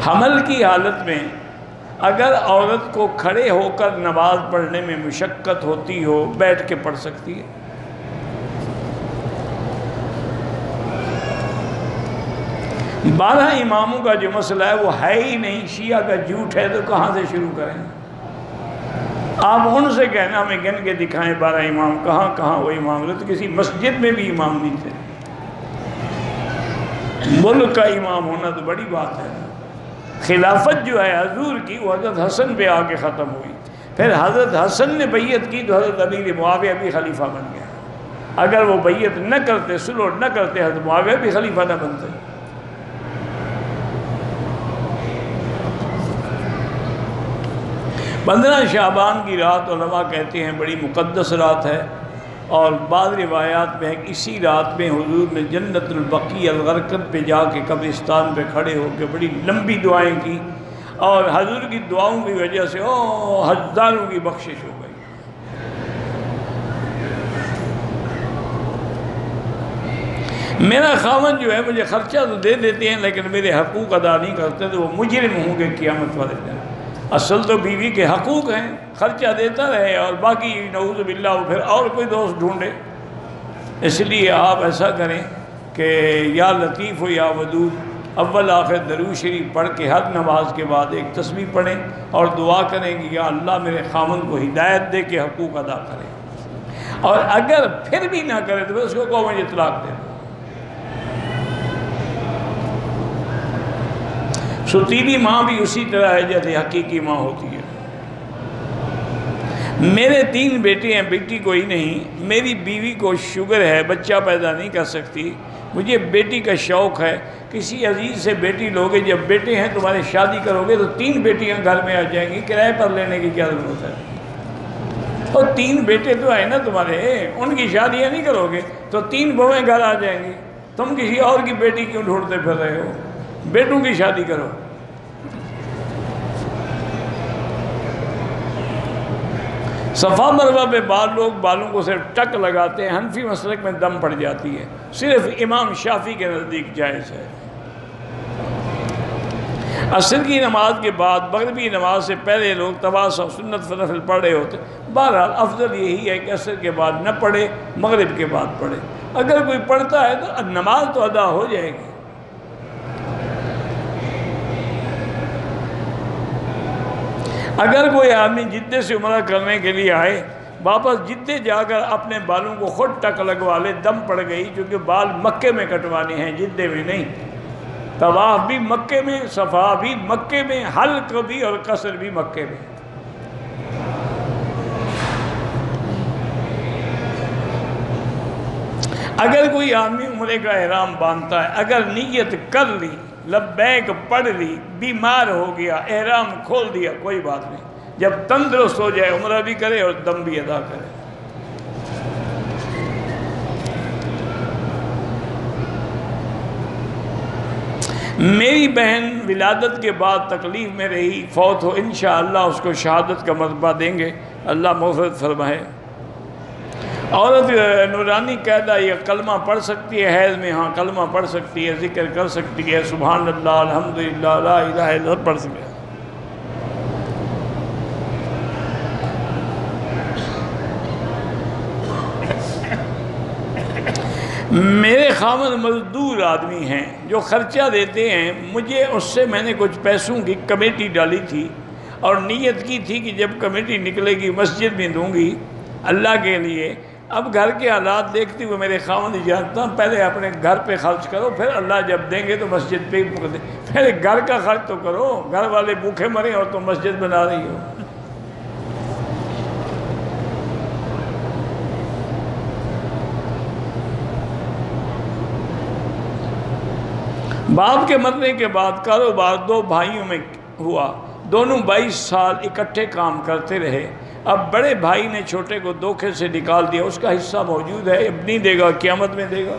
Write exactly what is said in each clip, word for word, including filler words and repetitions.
حمل کی حالت میں اگر عورت کو کھڑے ہو کر نماز پڑھنے میں مشقت ہوتی ہو بیٹھ کے پڑھ سکتی ہے۔ بارہ اماموں کا جو مسئلہ ہے وہ ہے ہی نہیں، شیعہ کا جھوٹ ہے تو کہاں سے شروع کریں؟ آپ ان سے کہنا ہمیں گن کے دکھائیں بارہ امام، کہاں کہاں وہ امام رہے، تو کسی مسجد میں بھی امام نہیں تھے۔ ملک کا امام ہونا تو بڑی بات ہے۔ خلافت جو ہے حضور کی وہ حضرت حسن پہ آ کے ختم ہوئی، پھر حضرت حسن نے بیعت کی تو حضرت امیر معاویہ بھی خلیفہ بن گیا۔ اگر وہ بیعت نہ کرتے، صلح نہ کرتے، حضرت معاویہ بھی خلیفہ نہ بنتے۔ پندرہ شعبان کی رات علماء کہتے ہیں بڑی مقدس رات ہے، اور بعض روایات میں ہے کہ اسی رات میں حضور نے جنت البقیع الغرقد پہ جا کے قبرستان پہ کھڑے ہو کے بڑی لمبی دعائیں کی، اور حضور کی دعاؤں کی وجہ سے او ہزاروں کی بخشش ہو گئی۔ میرا خاوند جو ہے مجھے خرچہ تو دے دیتے ہیں لیکن میرے حقوق ادا نہیں کرتے، تو وہ مجرم ہوں گے قیامت والے دن۔ اصل تو بیوی کے حقوق ہیں، خرچہ دیتا رہے اور باقی نعوذ باللہ وہ پھر اور کوئی دوست ڈھونڈے۔ اس لیے آپ ایسا کریں کہ یا لطیف و یا ودود اول آخر درود شریف پڑھ کے ہر نماز کے بعد ایک تسبیح پڑھیں اور دعا کریں کہ یا اللہ میرے خامن کو ہدایت دے کے حقوق ادا کریں، اور اگر پھر بھی نہ کرے تو اس کو کہو مجھے طلاق دے دو۔ ستیلی ماں بھی اسی طرح ہے جیسے حقیقی ماں ہوتی ہے۔ میرے تین بیٹے ہیں، بیٹی کوئی نہیں۔ میری بیوی کو شوگر ہے، بچہ پیدا نہیں کر سکتی، مجھے بیٹی کا شوق ہے۔ کسی عزیز سے بیٹی لوگے، جب بیٹے ہیں تمہارے شادی کرو گے تو تین بیٹیاں گھر میں آ جائیں گی، کرائے پر لینے کی کیا ضرورت ہے؟ اور تین بیٹے تو ہیں نا تمہارے، ان کی شادیاں نہیں کرو گے تو تین بہویں گھر آ جائیں گی۔ تم کسی اور کی بیٹی کیوں ڈھونڈتے پھر رہے ہو؟ بیٹوں کی شادی کرو۔ صفا مروہ پہ بعض لوگ بالوں کو صرف ٹک لگاتے ہیں، حنفی مسلک میں دم پڑ جاتی ہے، صرف امام شافعی کے نزدیک جائز ہے۔ عصر کی نماز کے بعد مغربی نماز سے پہلے لوگ طواف و سنت نفل پڑھ رہے ہوتے، بہرحال افضل یہی ہے کہ عصر کے بعد نہ پڑھے، مغرب کے بعد پڑھے۔ اگر کوئی پڑھتا ہے تو نماز تو ادا ہو جائے گی۔ اگر کوئی آدمی جدے سے عمرہ کرنے کے لیے آئے، واپس جدے جا کر اپنے بالوں کو خود ٹک لگوا لے، دم پڑ گئی، کیونکہ بال مکے میں کٹوانے ہیں، جدے میں نہیں۔ طواف بھی مکے میں، صفا بھی مکے میں، حلق بھی اور قصر بھی مکے میں۔ اگر کوئی آدمی عمرے کا احرام باندھتا ہے، اگر نیت کر لی، لبیک پڑھ لی، بیمار ہو گیا، احرام کھول دیا، کوئی بات نہیں، جب تندرست ہو جائے عمرہ بھی کرے اور دم بھی ادا کرے۔ میری بہن ولادت کے بعد تکلیف میں رہی، فوت ہو، انشاءاللہ اس کو شہادت کا مرتبہ دیں گے، اللہ مغفرت فرمائے۔ عورت نورانی قاعدہ یہ کلمہ پڑھ سکتی ہے حیض میں؟ ہاں کلمہ پڑھ سکتی ہے، ذکر کر سکتی ہے، سبحان اللہ، الحمدللہ، لا الہ الا اللہ پڑھ سکتی ہے۔ میرے خامد مزدور آدمی ہیں جو خرچہ دیتے ہیں، مجھے اس سے میں نے کچھ پیسوں کی کمیٹی ڈالی تھی اور نیت کی تھی کہ جب کمیٹی نکلے گی مسجد میں دوں گی اللہ کے لیے۔ اب گھر کے حالات دیکھتے ہوئے میرے خاوند جانتا ہوں پہلے اپنے گھر پہ خرچ کرو، پھر اللہ جب دیں گے تو مسجد پہ ہی دیں، پہلے گھر کا خرچ تو کرو، گھر والے بھوکے مرے اور تم مسجد بنا رہی ہو۔ باپ کے مرنے کے بعد کاروبار دو بھائیوں میں ہوا، دونوں بائیس سال اکٹھے کام کرتے رہے۔ اب بڑے بھائی نے چھوٹے کو دھوکے سے نکال دیا، اس کا حصہ موجود ہے، اب نہیں دے گا، قیامت میں دے گا۔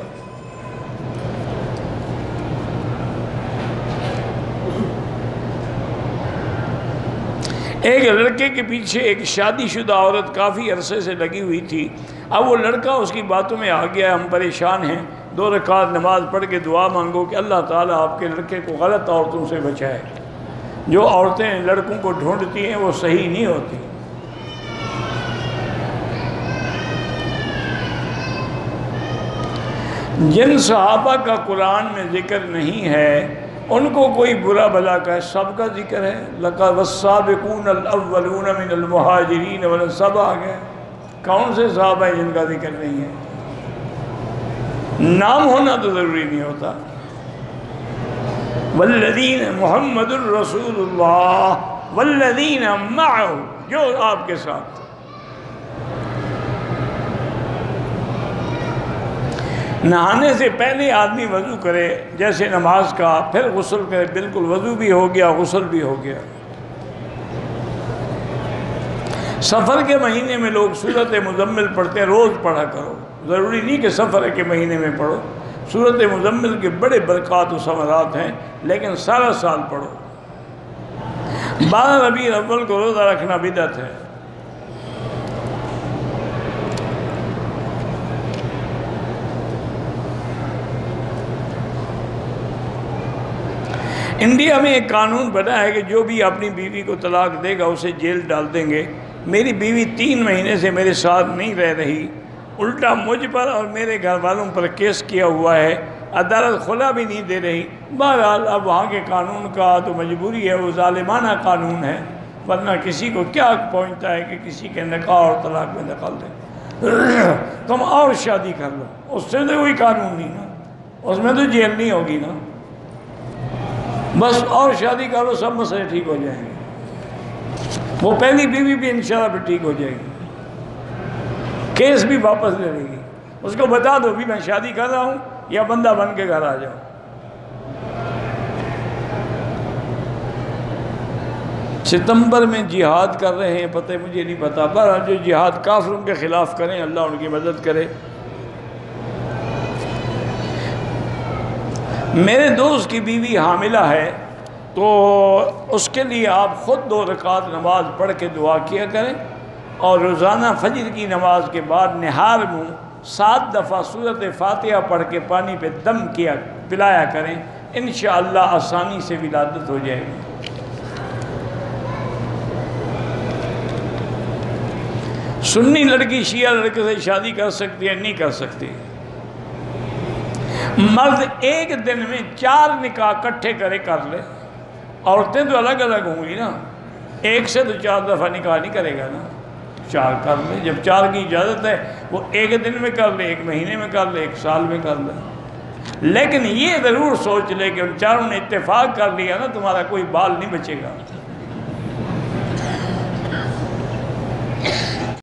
ایک لڑکے کے پیچھے ایک شادی شدہ عورت کافی عرصے سے لگی ہوئی تھی، اب وہ لڑکا اس کی باتوں میں آ گیا، ہم پریشان ہیں، دو رکعت نماز پڑھ کے دعا مانگو کہ اللہ تعالیٰ آپ کے لڑکے کو غلط عورتوں سے بچائے۔ جو عورتیں لڑکوں کو ڈھونڈتی ہیں وہ صحیح نہیں ہوتی۔ جن صحابہ کا قرآن میں ذکر نہیں ہے ان کو کوئی برا بھلا کہے، سب کا ذکر ہے۔ لَقَدْ وَالسَّابِقُونَ الْأَوَّلُونَ مِنَ الْمُهَاجِرِينَ وَالْأَنصَارِ آ گئے۔ کون سے صحابہ ہیں جن کا ذکر نہیں ہے؟ نام ہونا تو ضروری نہیں ہوتا۔ وَالَّذِينَ محمد الرسول اللہ وَالَّذِينَ مَعَهُ، جو آپ کے ساتھ۔ نہانے سے پہلے آدمی وضو کرے جیسے نماز کا، پھر غسل کرے، بالکل وضو بھی ہو گیا غسل بھی ہو گیا۔ سفر کے مہینے میں لوگ سورۃ مزمل پڑھتے ہیں، روز پڑھا کرو، ضروری نہیں کہ سفر کے مہینے میں پڑھو۔ سورۃ مزمل کے بڑے برکات و ثمرات ہیں، لیکن سارا سال پڑھو۔ بارہ ربیع الاول کو روزہ رکھنا بدعت ہے۔ انڈیا میں ایک قانون بنا ہے کہ جو بھی اپنی بیوی کو طلاق دے گا اسے جیل ڈال دیں گے۔ میری بیوی تین مہینے سے میرے ساتھ نہیں رہ رہی، الٹا مجھ پر اور میرے گھر والوں پر کیس کیا ہوا ہے، عدالت خلا بھی نہیں دے رہی۔ بہرحال اب وہاں کے قانون کا تو مجبوری ہے، وہ ظالمانہ قانون ہے، ورنہ کسی کو کیا پہنچتا ہے کہ کسی کے نکاح اور طلاق میں دخل دیں۔ تم اور شادی کر لو، اس سے تو کوئی قانون نہیں نا، اس میں تو جیل نہیں ہوگی نا، بس اور شادی کرو، سب مسئلے ٹھیک ہو جائیں گے۔ وہ پہلی بیوی بھی انشاءاللہ پھر ٹھیک ہو جائے گی، کیس بھی واپس لے لے گی۔ اس کو بتا دو بھی میں شادی کر رہا ہوں یا بندہ بن کے گھر آ جاؤ۔ ستمبر میں جہاد کر رہے ہیں، پتہ مجھے نہیں پتا، پر جو جہاد کافروں کے خلاف کریں اللہ ان کی مدد کرے۔ میرے دوست کی بیوی حاملہ ہے تو اس کے لیے آپ خود دو رکعت نماز پڑھ کے دعا کیا کریں، اور روزانہ فجر کی نماز کے بعد نہار منہ سات دفعہ سورۃ فاتحہ پڑھ کے پانی پہ دم کیا پلایا کریں، انشاءاللہ آسانی سے ولادت ہو جائے گی۔ سنی لڑکی شیعہ لڑکے سے شادی کر سکتی ہے؟ نہیں کر سکتی۔ مرد ایک دن میں چار نکاح کٹھے کرے کر لے، عورتیں تو الگ الگ ہوں گی نا، ایک سے تو چار دفعہ نکاح نہیں کرے گا نا، چار کر لے، جب چار کی اجازت ہے وہ ایک دن میں کر لے، ایک مہینے میں کر لے، ایک سال میں کر لے، لیکن یہ ضرور سوچ لے کہ ان چاروں نے اتفاق کر لیا نا تمہارا کوئی بال نہیں بچے گا۔